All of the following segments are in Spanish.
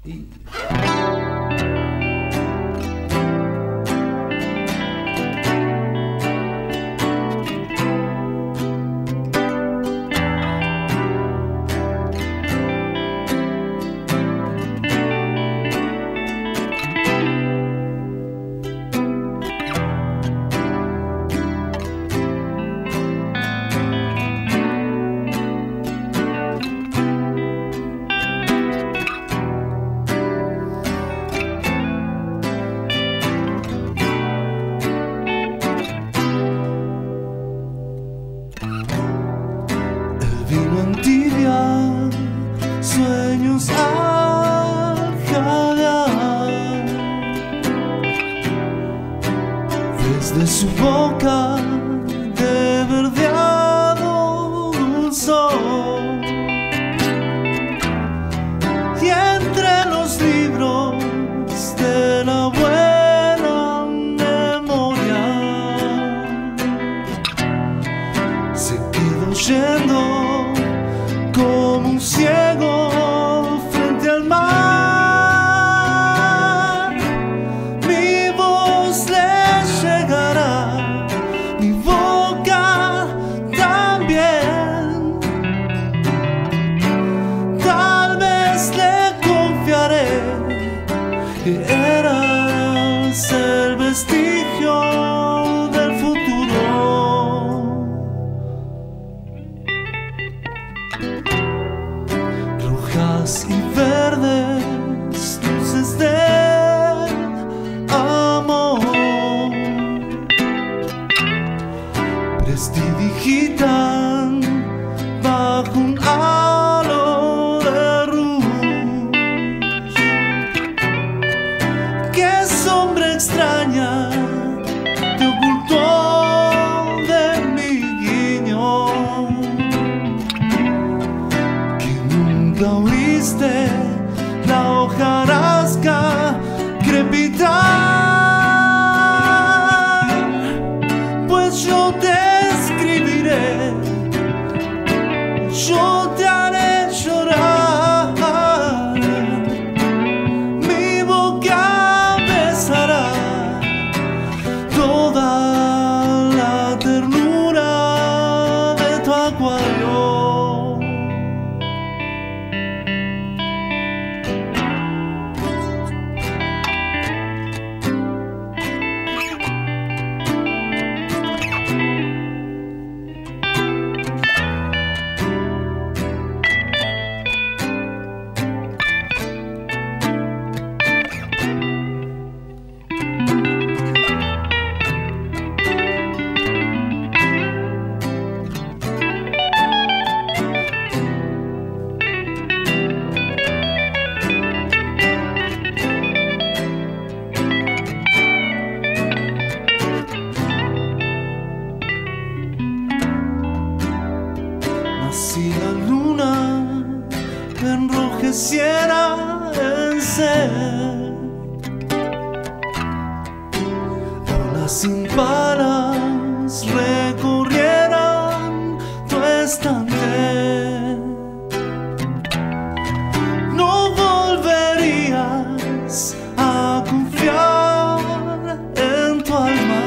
Y... vino en tibia, sueños al jadear. Desde su boca de verdeado dulzor, y entre los libros de la buena memoria se quedó yendo como un ciego frente al mar. Mi voz le llegará, mi boca también. Tal vez le confiaré que eras el vestigio del futuro. Rojas y verdes, luces del amor, prestidigitan bajo un halo de luz. Qué sombra extraña te ocultó de mi guiño, nunca oíste la hojarasca crepitar. Pues yo te escribiré, yo te haré llorar, mi boca besará toda la ternura de tu acuario. Si la luna enrojeciera en sed, o las impalas recorrieran tu estante, no volverías a confiar en tu alma.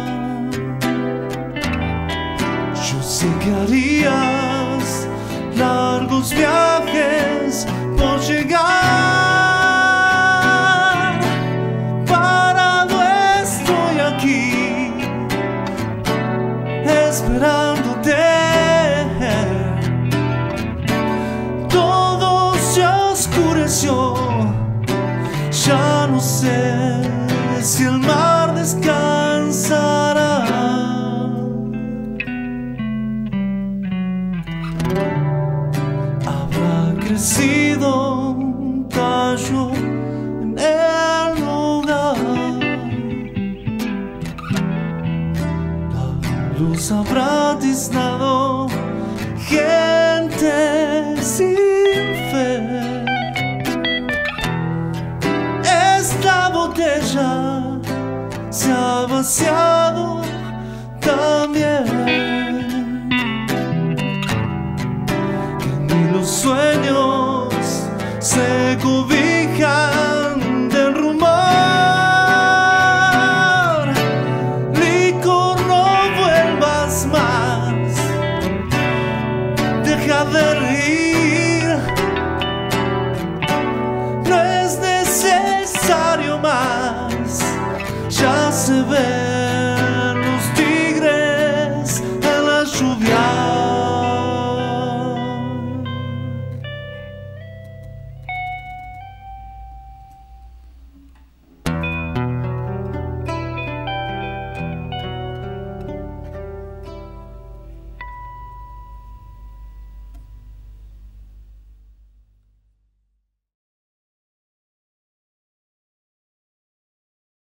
Yo sé que harías largos viajes por llegar. Parado estoy aquí, esperándote. Todo se oscureció, ya no sé si el mar descansará. Crecido un tallo en el lugar, la luz habrá tiznado gente sin fe. Esta botella se ha vaciado también. Los sueños se cobijan del rumor. Licor, no vuelvas más, deja de reír.